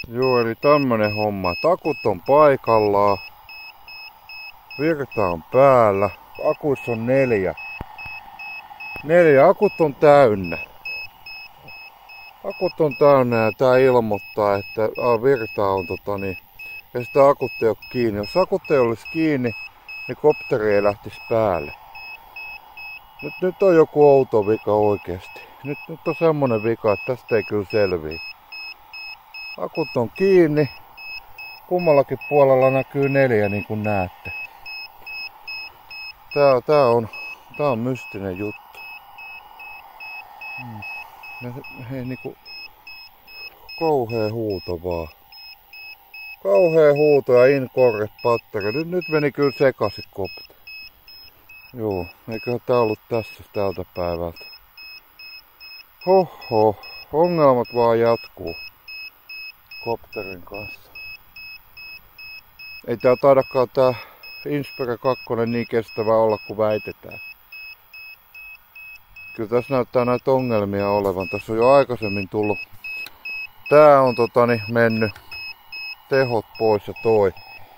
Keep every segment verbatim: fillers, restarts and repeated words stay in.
Joo, eli tämmönen homma. Akut on paikallaan. Virta on päällä. Akuissa on neljä. Neljä. Akut on täynnä. Akut on täynnä ja tää ilmoittaa, että virta on tota niin. Ja sitä akut ei ole kiinni. Jos akut ei olisi kiinni, niin kopteri ei lähtisi päälle. Nyt, nyt on joku outo vika oikeesti. Nyt, nyt on semmonen vika, että tästä ei kyllä selviä. Akut on kiinni. Kummallakin puolella näkyy neljä, niin kuin näette. Tää, tää, on, tää on mystinen juttu. Hmm. Hei, niinku kauhea huuto vaan. Kauhea huuto ja incorrect battery. Nyt, nyt meni kyllä sekaisin kopteri. Joo, eiköhän tää ollut tässä tältä päivältä. Hoho, ongelmat vaan jatkuu kopterin kanssa. Ei tää taidakaan tää Inspire kaksi niin kestävä olla kuin väitetään. Kyllä tässä näyttää näitä ongelmia olevan. Tässä on jo aikaisemmin tullut. Tää on totani mennyt tehot pois ja toi.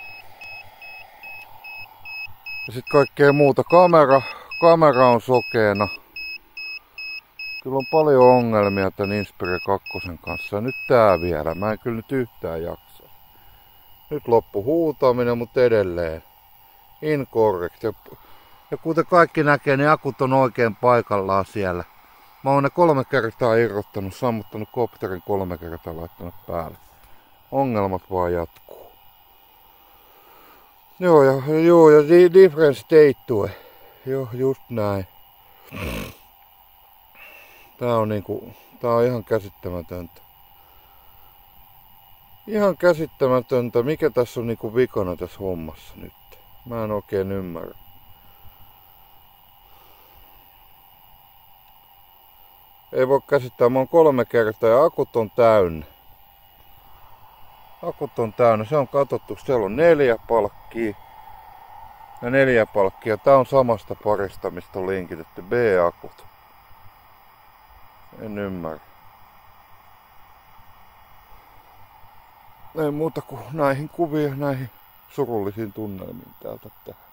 Ja sit kaikkea muuta. Kamera, kamera on sokeena. Kyllä on paljon ongelmia tän Inspire kaksi kanssa. Ja nyt tää vielä. Mä en kyllä nyt yhtään jaksa. Nyt loppu huutaminen, mutta edelleen incorrect. Ja, ja kuten kaikki näkee, niin akut on oikein paikallaan siellä. Mä oon ne kolme kertaa irrottanut, sammuttanut kopterin kolme kertaa laittanut päälle. Ongelmat vaan jatkuu. Joo, ja, joo, ja different state tue. Joo, just näin. Tää on niinku, tää on ihan käsittämätöntä. Ihan käsittämätöntä, mikä tässä on niinku vikana tässä hommassa nyt. Mä en oikein ymmärrä. Ei voi käsittää, mä oon kolme kertaa ja akut on täynnä. Akut on täynnä, se on katsottu, siellä on neljä palkkia. Ja neljä palkkia, tää on samasta parista, mistä on linkitetty B-akut. En ymmärrä. Ei muuta kuin näihin kuviin, näihin surullisiin tunnelmiin täältä tähän.